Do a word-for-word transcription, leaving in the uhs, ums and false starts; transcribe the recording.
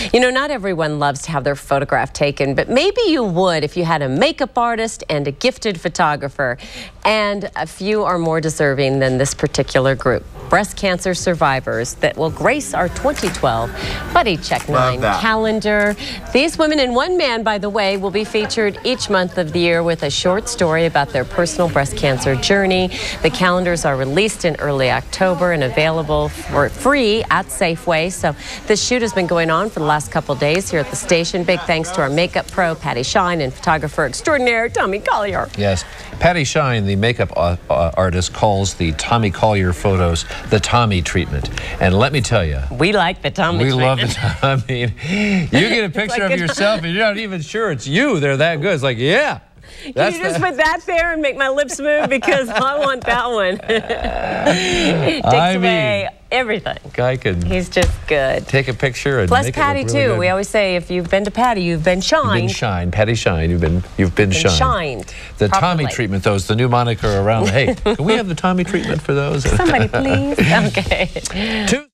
You know, not everyone loves to have their photograph taken, but maybe you would if you had a makeup artist and a gifted photographer. And a few are more deserving than this particular group. Breast cancer survivors that will grace our twenty twelve Buddy Check nine calendar. These women and one man, by the way, will be featured each month of the year with a short story about their personal breast cancer journey. The calendars are released in early October and available for free at Safeway. So this shoot has been going on for the last couple days here at the station. Big thanks to our makeup pro, Patty Shine, and photographer extraordinaire, Tommy Collier. Yes, Patty Shine, the makeup uh, uh, artist, calls the Tommy Collier photos the Tommy treatment. And let me tell you, we like the Tommy we treatment. love the I mean, you get a picture like of yourself and you're not even sure it's you. They're that good. It's like, yeah. Can you just put that there and make my lips move? Because I want that one. It takes I away mean, everything. Guy can He's just good. Take a picture and Plus make Patty it look really too. good. We always say if you've been to Patty, you've been shined. You've been shined. Patty Shine. You've been you've been, been shined. shined. The properly. Tommy treatment, though, is the new moniker around. Hey, can we have the Tommy treatment for those? Somebody please. Okay. Two